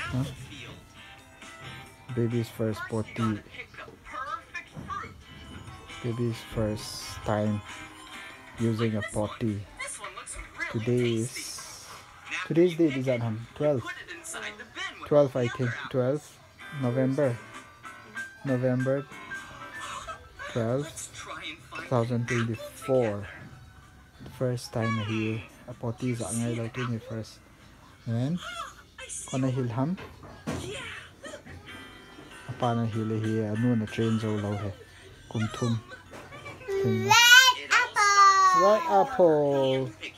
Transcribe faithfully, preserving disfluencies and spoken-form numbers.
Huh? Baby's first potty. Baby's first time using a potty. Today is today's date is at twelve. twelve I think. twelve November. November twelfth, twenty twenty-four. The first time he a potty is ang ngayon twenty-first. And kona hilham. Apa na hili hi anu na train zo lo he. Kumtum. Red apple. Red apple.